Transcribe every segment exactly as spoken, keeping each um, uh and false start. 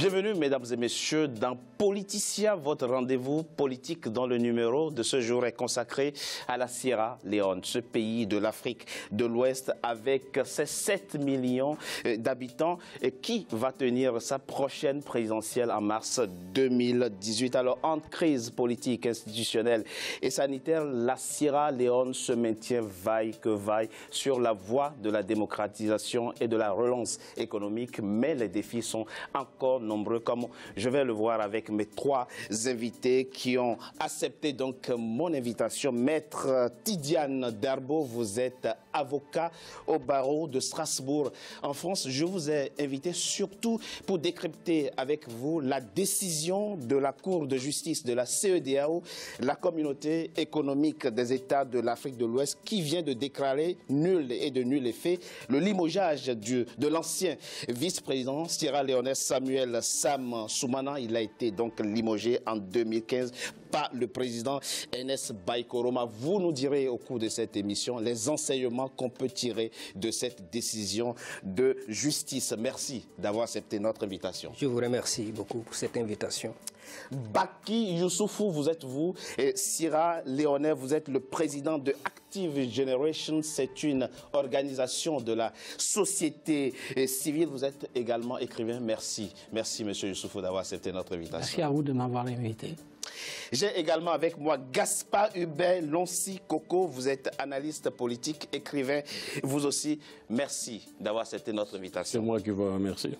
Bienvenue, mesdames et messieurs, dans Politicien, votre rendez-vous politique dans le numéro de ce jour est consacré à la Sierra Leone, ce pays de l'Afrique de l'Ouest avec ses sept millions d'habitants qui va tenir sa prochaine présidentielle en mars deux mille dix-huit. Alors, entre crise politique, institutionnelle et sanitaire, la Sierra Leone se maintient vaille que vaille sur la voie de la démocratisation et de la relance économique, mais les défis sont encore nombreux, comme je vais le voir avec mes trois invités qui ont accepté donc mon invitation. Maître Tidiane Darbo, vous êtes avocat au barreau de Strasbourg en France. Je vous ai invité surtout pour décrypter avec vous la décision de la Cour de justice de la C E D A O, la communauté économique des États de l'Afrique de l'Ouest, qui vient de déclarer nul et de nul effet le limogeage du, de l'ancien vice-président sierra-léonais Samuel Sam Soumana. Il a été donc limogé en deux mille quinze par le président Ernest Bai Koroma. Vous nous direz au cours de cette émission les enseignements qu'on peut tirer de cette décision de justice. Merci d'avoir accepté notre invitation. Je vous remercie beaucoup pour cette invitation. Baki Youssoufou, vous êtes vous, et Sierra Leone, vous êtes le président de Active Generation. C'est une organisation de la société civile. Vous êtes également écrivain. Merci. Merci, monsieur Youssoufou, d'avoir accepté notre invitation. Merci à vous de m'avoir invité. J'ai également avec moi Gaspard Hubert Lonsi Coco. Vous êtes analyste politique, écrivain. Vous aussi, merci d'avoir accepté notre invitation. C'est moi qui vous remercie.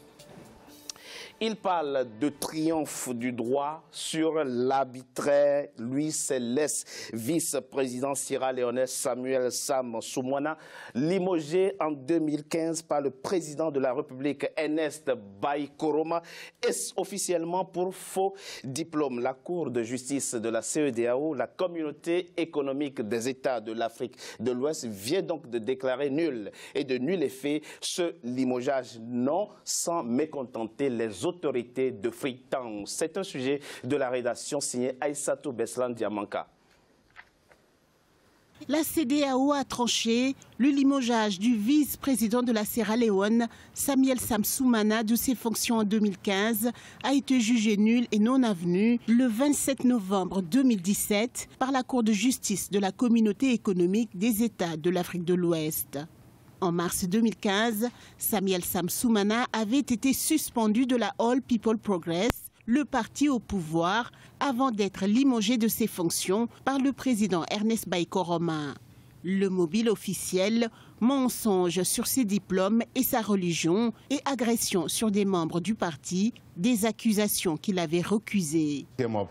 Il parle de triomphe du droit sur l'arbitraire Louis Céleste, vice-président sierra-léonais Samuel Sam Soumana, limogé en deux mille quinze par le président de la République Ernest Bai Koroma, est officiellement pour faux diplôme. La Cour de justice de la C E D A O, la communauté économique des États de l'Afrique de l'Ouest, vient donc de déclarer nul et de nul effet ce limogeage, non sans mécontenter les autres autorité de Freetown. C'est un sujet de la rédaction signé Aïssatou Beslan Diamanka. La C E D A O a tranché le limogeage du vice-président de la Sierra Leone, Samuel Sam Soumana, de ses fonctions en deux mille quinze, a été jugé nul et non avenu le vingt-sept novembre deux mille dix-sept par la Cour de justice de la communauté économique des États de l'Afrique de l'Ouest. En mars deux mille quinze, Samuel Sam Soumana avait été suspendu de la All People Progress, le parti au pouvoir, avant d'être limogé de ses fonctions par le président Ernest Bai Koroma. Le mobile officiel, mensonge sur ses diplômes et sa religion et agression sur des membres du parti, des accusations qu'il avait recusées.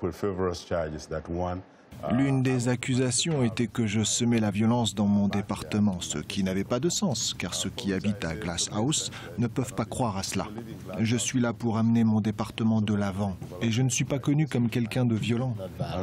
L'une des accusations était que je semais la violence dans mon département, ce qui n'avait pas de sens, car ceux qui habitent à Glass House ne peuvent pas croire à cela. Je suis là pour amener mon département de l'avant, et je ne suis pas connu comme quelqu'un de violent.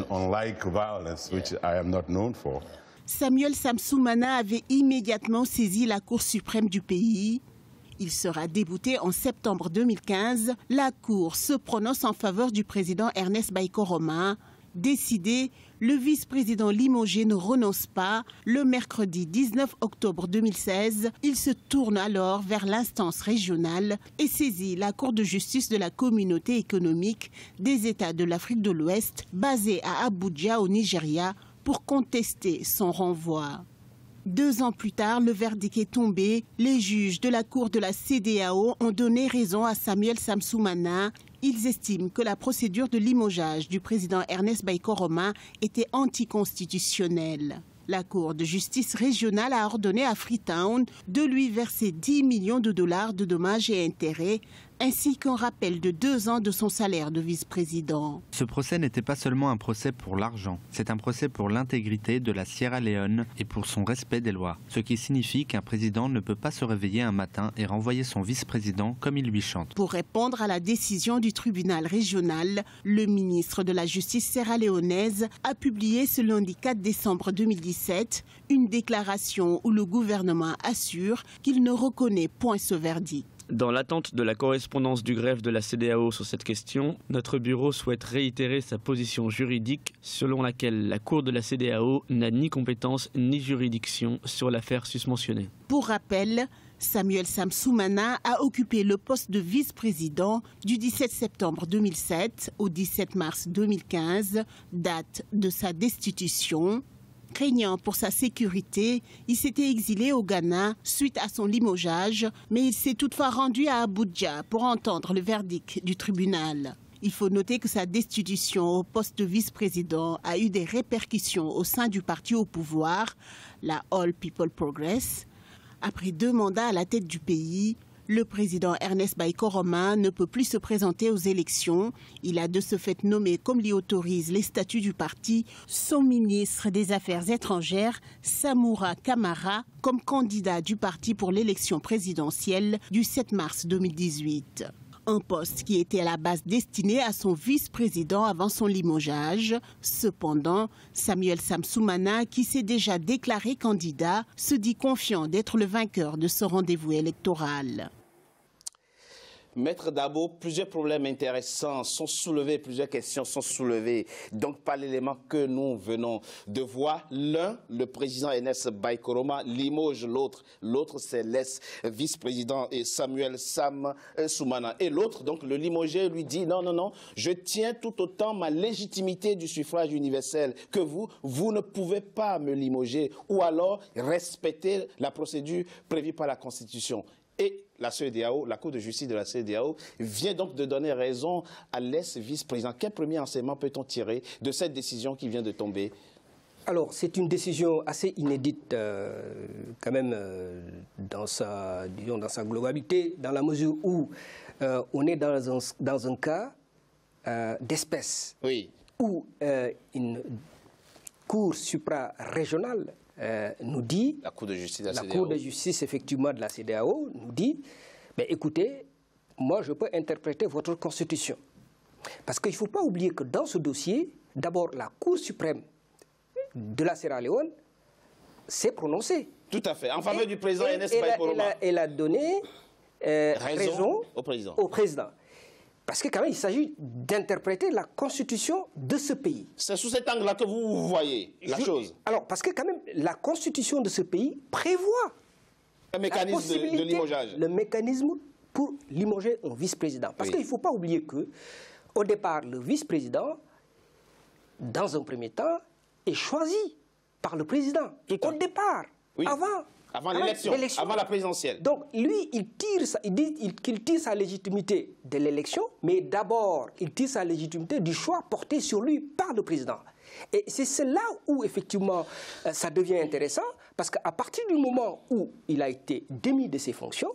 Samuel Sam Soumana avait immédiatement saisi la Cour suprême du pays. Il sera débouté en septembre deux mille quinze. La Cour se prononce en faveur du président Ernest Bai Koroma. Décidé, le vice-président limogé ne renonce pas. Le mercredi dix-neuf octobre deux mille seize, il se tourne alors vers l'instance régionale et saisit la Cour de justice de la communauté économique des États de l'Afrique de l'Ouest, basée à Abuja au Nigeria, pour contester son renvoi. Deux ans plus tard, le verdict est tombé. Les juges de la Cour de la C E D A O ont donné raison à Samuel Sam Soumana. Ils estiment que la procédure de limogeage du président Ernest Bai Koroma était anticonstitutionnelle. La Cour de justice régionale a ordonné à Freetown de lui verser dix millions de dollars de dommages et intérêts, ainsi qu'un rappel de deux ans de son salaire de vice-président. Ce procès n'était pas seulement un procès pour l'argent, c'est un procès pour l'intégrité de la Sierra Leone et pour son respect des lois. Ce qui signifie qu'un président ne peut pas se réveiller un matin et renvoyer son vice-président comme il lui chante. Pour répondre à la décision du tribunal régional, le ministre de la Justice sierra-léonaise a publié ce lundi quatre décembre deux mille dix-sept une déclaration où le gouvernement assure qu'il ne reconnaît point ce verdict. Dans l'attente de la correspondance du greffe de la C E D A O sur cette question, notre bureau souhaite réitérer sa position juridique selon laquelle la Cour de la C E D A O n'a ni compétence ni juridiction sur l'affaire susmentionnée. Pour rappel, Samuel Sam Soumana a occupé le poste de vice-président du dix-sept septembre deux mille sept au dix-sept mars deux mille quinze, date de sa destitution. Craignant pour sa sécurité, il s'était exilé au Ghana suite à son limogeage, mais il s'est toutefois rendu à Abuja pour entendre le verdict du tribunal. Il faut noter que sa destitution au poste de vice-président a eu des répercussions au sein du parti au pouvoir, la All People Progress. Après deux mandats à la tête du pays, le président Ernest Bai Koroma ne peut plus se présenter aux élections. Il a de ce fait nommé, comme l'y autorisent les statuts du parti, son ministre des Affaires étrangères, Samoura Kamara, comme candidat du parti pour l'élection présidentielle du sept mars deux mille dix-huit. Un poste qui était à la base destiné à son vice-président avant son limogeage. Cependant, Samuel Sam Soumana, qui s'est déjà déclaré candidat, se dit confiant d'être le vainqueur de ce rendez-vous électoral. Maître Dabo, plusieurs problèmes intéressants sont soulevés, plusieurs questions sont soulevées. Donc, par l'élément que nous venons de voir, l'un, le président Ernest Bai Koroma, limoge l'autre. L'autre, c'est l'ex-vice-président Samuel Sam Soumana. Et l'autre, donc le limogé, lui dit non, non, non, je tiens tout autant ma légitimité du suffrage universel que vous. Vous ne pouvez pas me limoger ou alors respecter la procédure prévue par la Constitution. Et la C E D E A O, la Cour de justice de la C E D E A O, vient donc de donner raison à l'ex-vice-président. Quel premier enseignement peut-on tirer de cette décision qui vient de tomber? Alors, c'est une décision assez inédite, euh, quand même, euh, dans, sa, disons, dans sa globalité, dans la mesure où euh, on est dans un, dans un cas euh, d'espèce, oui. où euh, une cour supra-régionale Euh, nous dit, la Cour de justice de la, la C E D E A O. Cour de justice effectivement de la C E D E A O nous dit, mais écoutez, moi je peux interpréter votre constitution. Parce qu'il ne faut pas oublier que dans ce dossier, d'abord la Cour suprême de la Sierra Leone s'est prononcée. Tout à fait, en faveur et, du président Ernest Bai Koroma. Elle a donné euh, raison, raison au président. au président. Parce que quand même, il s'agit d'interpréter la constitution de ce pays. C'est sous cet angle-là que vous voyez la Je, chose. Alors, parce que quand même, la constitution de ce pays prévoit un mécanisme de, de limogeage. Le mécanisme pour limoger un vice-président. Parce oui. qu'il ne faut pas oublier que, au départ, le vice-président, dans un premier temps, est choisi par le président. Tout au départ, oui. avant. Avant l'élection, avant la présidentielle. Donc, lui, il tire, sa, il dit qu'il tire sa légitimité de l'élection, mais d'abord, il tire sa légitimité du choix porté sur lui par le président. Et c'est là où, effectivement, ça devient intéressant, parce qu'à partir du moment où il a été démis de ses fonctions,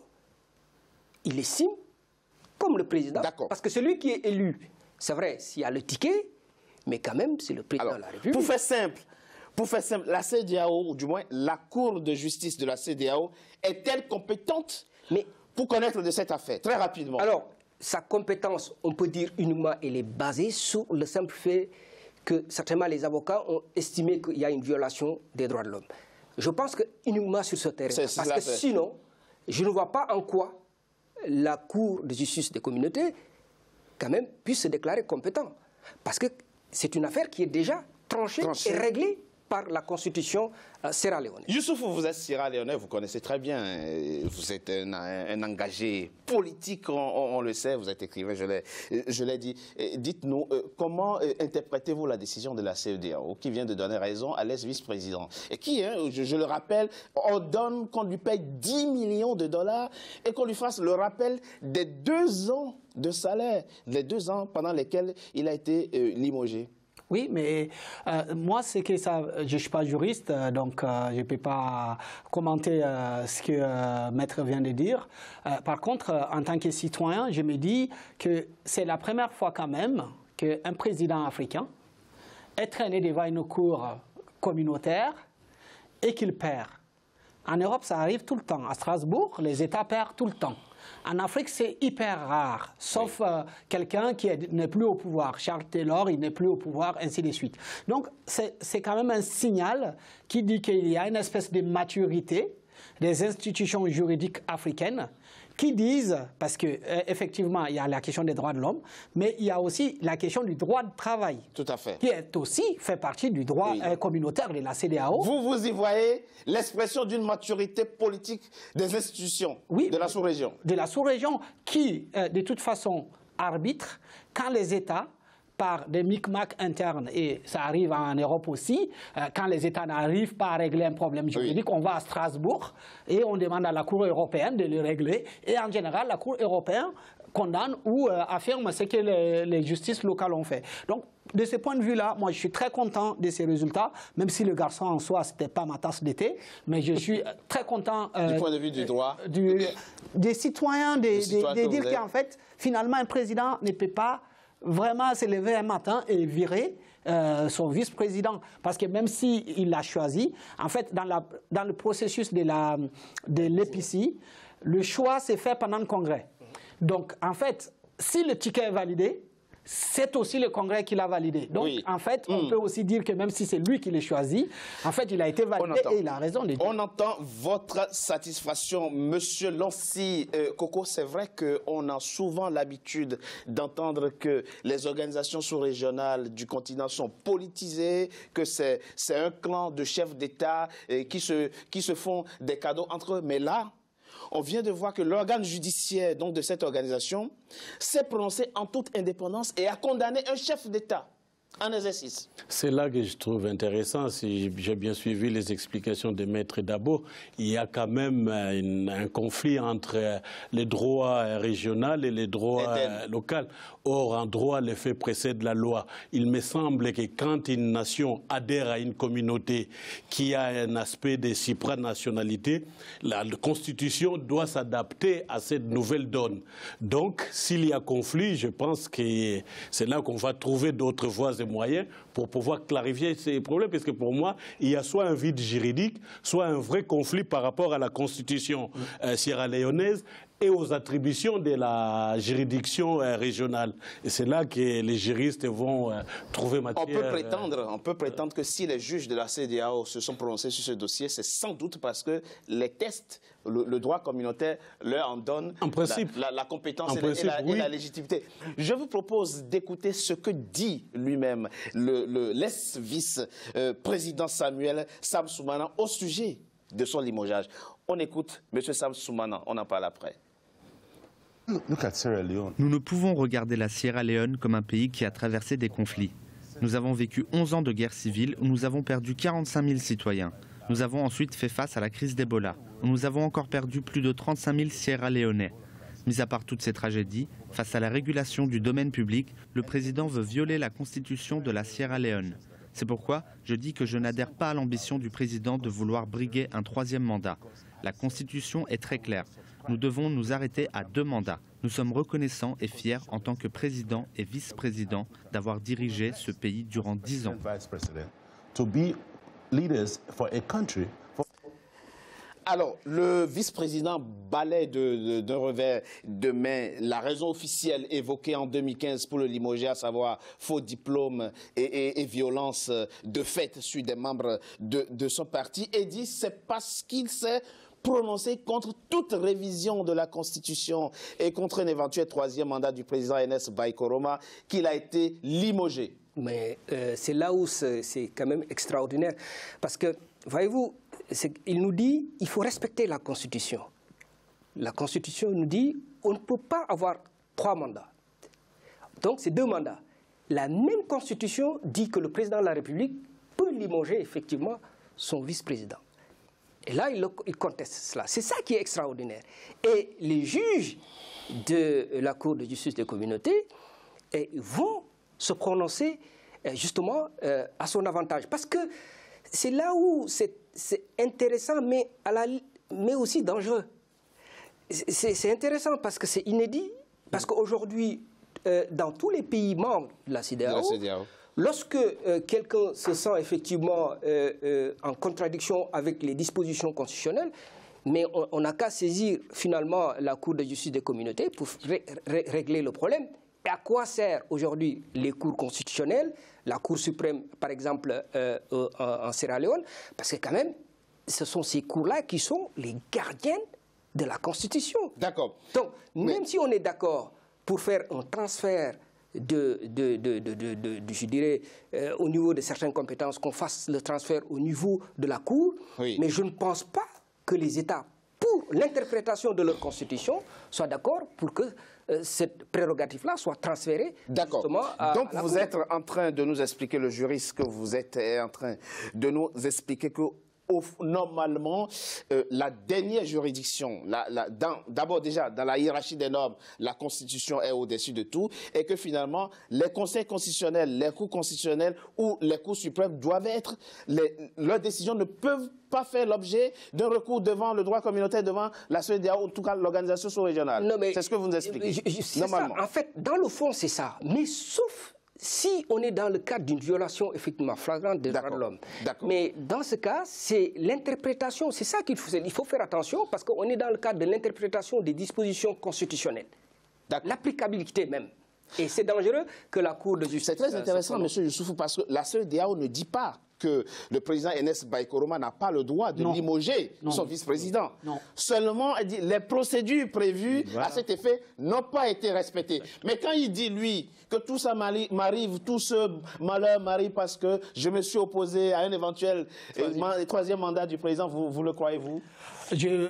il estime comme le président, parce que celui qui est élu, c'est vrai, s'il y a le ticket, mais quand même, c'est le président Alors, de la République. Pour faire simple, Pour faire simple, la C E D E A O, ou du moins la Cour de justice de la C E D E A O, est-elle compétente mais, pour connaître de cette affaire? Très rapidement. Alors, sa compétence, on peut dire uniquement, elle est basée sur le simple fait que certainement les avocats ont estimé qu'il y a une violation des droits de l'homme. Je pense que uniquement sur ce terrain. Parce que fait. sinon, je ne vois pas en quoi la Cour de justice des communautés, quand même, puisse se déclarer compétent. Parce que c'est une affaire qui est déjà tranchée, tranchée. et réglée par la constitution euh, sierra-léonaise. Youssouf, vous êtes sierra-léonais, vous connaissez très bien, vous êtes un, un, un engagé politique, on, on, on le sait, vous êtes écrivain, je l'ai dit. Dites-nous, euh, comment euh, interprétez-vous la décision de la C E D E A O qui vient de donner raison à l'ex-vice-président et qui, hein, je, je le rappelle, ordonne qu'on lui paye dix millions de dollars et qu'on lui fasse le rappel des deux ans de salaire, les deux ans pendant lesquels il a été euh, limogé? Oui, mais euh, moi, c'est que ça, je ne suis pas juriste, euh, donc euh, je ne peux pas commenter euh, ce que euh, Maître vient de dire. Euh, par contre, euh, en tant que citoyen, je me dis que c'est la première fois quand même qu'un président africain est traîné devant une cour communautaire et qu'il perd. En Europe, ça arrive tout le temps. À Strasbourg, les États perdent tout le temps. En Afrique, c'est hyper rare, sauf oui. euh, quelqu'un qui n'est plus au pouvoir. Charles Taylor, il n'est plus au pouvoir, ainsi de suite. Donc, c'est quand même un signal qui dit qu'il y a une espèce de maturité des institutions juridiques africaines qui disent, parce qu'effectivement, euh, il y a la question des droits de l'homme, mais il y a aussi la question du droit de travail. Tout à fait. Qui est aussi fait partie du droit oui. euh, communautaire de la C E D A O. Vous, vous y voyez l'expression d'une maturité politique des institutions oui, de la sous-région. De la sous-région qui, euh, de toute façon, arbitre quand les États, par des micmacs internes, et ça arrive en Europe aussi, euh, quand les États n'arrivent pas à régler un problème juridique, oui. on va à Strasbourg et on demande à la Cour européenne de le régler. Et en général, la Cour européenne condamne ou euh, affirme ce que les, les justices locales ont fait. Donc, de ce point de vue-là, moi, je suis très content de ces résultats, même si le garçon en soi, ce n'était pas ma tasse d'été, mais je suis très content... Euh, du point de vue du droit du, Des citoyens, de, de, de dire qu'en fait, finalement, un président ne peut pas vraiment se lever un matin et virer euh, son vice-président. Parce que même s'il l'a choisi, en fait, dans, la, dans le processus de l'E P C, le choix s'est fait pendant le Congrès. Donc, en fait, si le ticket est validé, c'est aussi le Congrès qui l'a validé. Donc, oui. en fait, on mmh. peut aussi dire que même si c'est lui qui l'a choisi, en fait, il a été validé et il a raison de dire. On entend votre satisfaction, Monsieur Lancy. Euh, Coco, c'est vrai qu'on a souvent l'habitude d'entendre que les organisations sous-régionales du continent sont politisées, que c'est un clan de chefs d'État euh, qui, se, qui se font des cadeaux entre eux. Mais là, on vient de voir que l'organe judiciaire donc, de cette organisation s'est prononcé en toute indépendance et a condamné un chef d'État en exercice. C'est là que je trouve intéressant, si j'ai bien suivi les explications de Maître Dabo, il y a quand même une, un conflit entre les droits régionaux et les droits locaux. Or, en droit, les faits précèdent la loi. Il me semble que quand une nation adhère à une communauté qui a un aspect de supranationalité, la Constitution doit s'adapter à cette nouvelle donne. Donc, s'il y a conflit, je pense que c'est là qu'on va trouver d'autres voies et moyens pour pouvoir clarifier ces problèmes, parce que pour moi, il y a soit un vide juridique, soit un vrai conflit par rapport à la Constitution euh, sierra-léonaise et aux attributions de la juridiction euh, régionale. Et c'est là que les juristes vont euh, trouver matière... On peut prétendre, euh, on peut prétendre que si les juges de la C E D A O se sont prononcés sur ce dossier, c'est sans doute parce que les tests, le, le droit communautaire leur en donne en principe, la, la, la compétence en et, principe, la, et, la, oui. et la légitimité. Je vous propose d'écouter ce que dit lui-même le, le l'ex-vice-président Samuel Sam Soumana au sujet de son limogeage. On écoute M. Sam Soumana, on en parle après. Nous ne pouvons regarder la Sierra Leone comme un pays qui a traversé des conflits. Nous avons vécu onze ans de guerre civile où nous avons perdu quarante-cinq mille citoyens. Nous avons ensuite fait face à la crise d'Ebola, où nous avons encore perdu plus de trente-cinq mille Sierra-Léonais. Mis à part toutes ces tragédies, face à la régulation du domaine public, le président veut violer la constitution de la Sierra Leone. C'est pourquoi je dis que je n'adhère pas à l'ambition du président de vouloir briguer un troisième mandat. La constitution est très claire. Nous devons nous arrêter à deux mandats. Nous sommes reconnaissants et fiers en tant que président et vice-président d'avoir dirigé ce pays durant dix ans. Alors, le vice-président balaie d'un revers de main la raison officielle évoquée en deux mille quinze pour le limoger, à savoir faux diplôme et, et, et violence de fait sur des membres de, de son parti, et dit c'est parce qu'il s'est prononcé contre toute révision de la Constitution et contre un éventuel troisième mandat du président Ernest Bai Koroma qu'il a été limogé. Mais euh, c'est là où c'est quand même extraordinaire. Parce que, voyez-vous, il nous dit qu'il faut respecter la Constitution. La Constitution nous dit qu'on ne peut pas avoir trois mandats. Donc, c'est deux mandats. La même Constitution dit que le président de la République peut limoger effectivement son vice-président. Et là, il, il conteste cela. C'est ça qui est extraordinaire. Et les juges de la Cour de justice des communautés eh, vont se prononcer eh, justement eh, à son avantage. Parce que c'est là où c'est intéressant, mais, à la, mais aussi dangereux. C'est intéressant parce que c'est inédit, parce qu'aujourd'hui, euh, dans tous les pays membres de la C E D A O, lorsque euh, quelqu'un se sent effectivement euh, euh, en contradiction avec les dispositions constitutionnelles, mais on n'a qu'à saisir finalement la Cour de justice des communautés pour ré ré régler le problème. Et à quoi servent aujourd'hui les cours constitutionnelles, la Cour suprême par exemple euh, euh, en Sierra Leone? Parce que quand même, ce sont ces cours-là qui sont les gardiens de la Constitution. D'accord. Donc, même Mais... si on est d'accord pour faire un transfert de, de, de, de, de, de, de je dirais, euh, au niveau de certaines compétences, qu'on fasse le transfert au niveau de la Cour, oui. mais je ne pense pas que les États, pour l'interprétation de leur Constitution, soient d'accord pour que euh, cette prérogative-là soit transférée. D'accord. Donc à vous êtes en train de nous expliquer, le juriste que vous êtes en train de nous expliquer que normalement, euh, la dernière juridiction, d'abord déjà dans la hiérarchie des normes, la Constitution est au-dessus de tout, et que finalement, les conseils constitutionnels, les cours constitutionnels ou les cours suprêmes doivent être, les, leurs décisions ne peuvent pas faire l'objet d'un recours devant le droit communautaire, devant la C E D A O, en tout cas l'organisation sous-régionale. C'est ce que vous nous expliquez. Je, je, normalement. Ça. En fait, dans le fond, c'est ça. Mais sauf si on est dans le cadre d'une violation effectivement flagrante des droits de l'homme. Mais dans ce cas, c'est l'interprétation, c'est ça qu'il faut, il faut faire attention, parce qu'on est dans le cadre de l'interprétation des dispositions constitutionnelles. L'applicabilité même. Et c'est dangereux que la Cour de justice... C'est très intéressant, M. Youssoufou, parce que la C E D A O ne dit pas que le président Enes Baïkoroma n'a pas le droit de non. limoger non. son vice-président. Seulement, elle dit, les procédures prévues voilà. à cet effet n'ont pas été respectées. Mais quand il dit, lui, que tout ça m'arrive, tout ce malheur m'arrive parce que je me suis opposé à un éventuel troisième, euh, troisième mandat du président, vous, vous le croyez-vous? Je...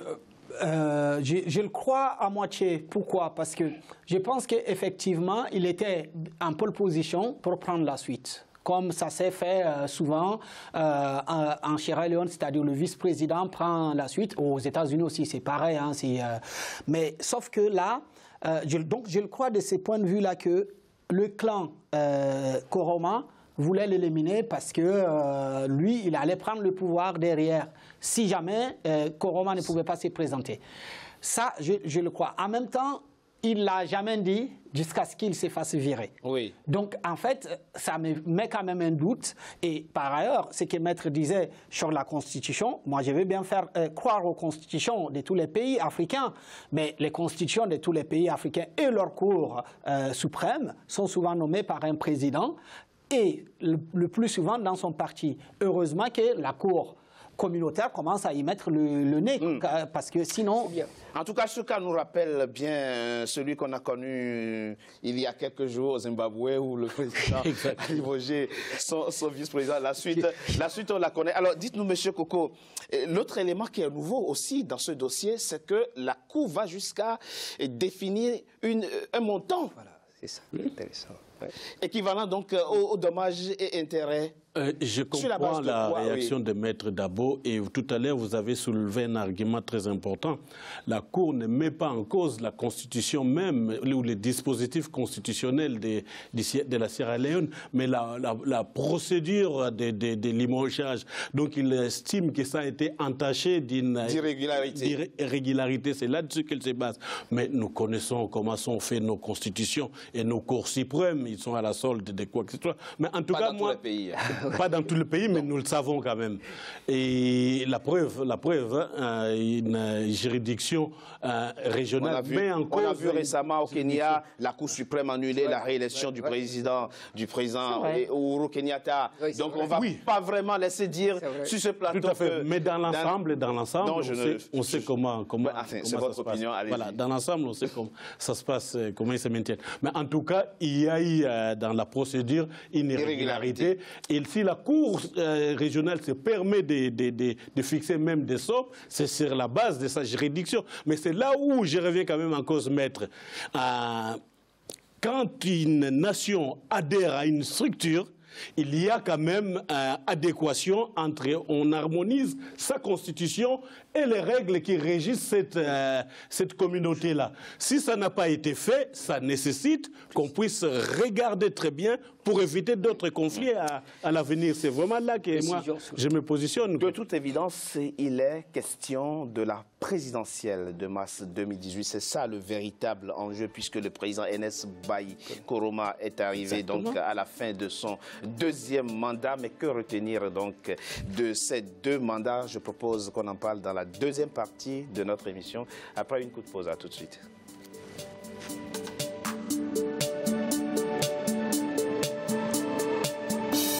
Euh, je, je le crois à moitié. Pourquoi? Parce que je pense qu'effectivement, il était en pole position pour prendre la suite. Comme ça s'est fait euh, souvent euh, en, en Sierra Leone, c'est-à-dire le vice-président prend la suite. Aux États-Unis aussi, c'est pareil. Hein, euh, mais sauf que là, euh, je, donc je le crois de ce point de vue-là que le clan euh, Koroma voulait l'éliminer parce que euh, lui, il allait prendre le pouvoir derrière si jamais euh, Koroma ne pouvait pas se présenter. Ça, je, je le crois. En même temps, il ne l'a jamais dit jusqu'à ce qu'il se fasse virer. Oui. Donc, en fait, ça me met quand même un doute. Et par ailleurs, ce que Maître disait sur la Constitution, moi, je veux bien faire euh, croire aux constitutions de tous les pays africains, mais les constitutions de tous les pays africains et leurs cours euh, suprêmes sont souvent nommés par un président et le, le plus souvent dans son parti. Heureusement que la Cour communautaire commence à y mettre le, le nez, mmh. parce que sinon... En tout cas, ce cas nous rappelle bien celui qu'on a connu il y a quelques jours au Zimbabwe, où le président a limogé son, son vice-président. La suite, la suite, on la connaît. Alors, dites-nous, Monsieur Koko, l'autre élément qui est nouveau aussi dans ce dossier, c'est que la Cour va jusqu'à définir une, un montant. Voilà, c'est ça, c'est intéressant. Ouais. Équivalent donc aux, aux dommages et intérêts. Euh, je comprends la, la réaction oui. de Maître Dabo et tout à l'heure vous avez soulevé un argument très important. La Cour ne met pas en cause la Constitution même ou les dispositifs constitutionnels de, de, de la Sierra Leone, mais la, la, la procédure de, de, de limogeage. Donc il estime que ça a été entaché d'une irrégularité. C'est là-dessus qu'elle se base. Mais nous connaissons comment sont faites nos constitutions et nos cours suprêmes. Ils sont à la solde de quoi que ce soit. Mais en tout pas cas, dans moi... tous les pays. Pas dans tout le pays, mais nous le savons quand même. Et la preuve, la preuve, hein, une juridiction euh, régionale. On a vu, met en cause on a vu récemment au Kenya la Cour suprême annuler ouais, la réélection ouais, du président, du président Uhuru Kenyatta. Ouais, Donc on ne va oui. pas vraiment laisser dire sur ce plateau. Tout à fait. Que mais dans l'ensemble, dans l'ensemble, on, ne... on sait comment, comment, ouais, enfin, comment votre ça se opinion, passe. Voilà, dans l'ensemble, on sait comment ça se passe, comment ils se maintiennent. Mais en tout cas, il y a eu euh, dans la procédure une irrégularité. Et si la Cour euh, régionale se permet de, de, de, de fixer même des sommes, c'est sur la base de sa juridiction. Mais c'est là où je reviens quand même en cause, maître. Euh, quand une nation adhère à une structure, il y a quand même euh, adéquation entre, on harmonise sa constitution et les règles qui régissent cette, euh, cette communauté-là. Si ça n'a pas été fait, ça nécessite qu'on puisse regarder très bien pour éviter d'autres conflits à, à l'avenir. C'est vraiment là que moi, je me positionne. De toute évidence, il est question de la présidentielle de mars deux mille dix-huit. C'est ça le véritable enjeu, puisque le président Enes Baïkoroma est arrivé Exactement. donc à la fin de son deuxième mandat. Mais que retenir donc de ces deux mandats? Je propose qu'on en parle dans la deuxième partie de notre émission, après une courte pause. À tout de suite.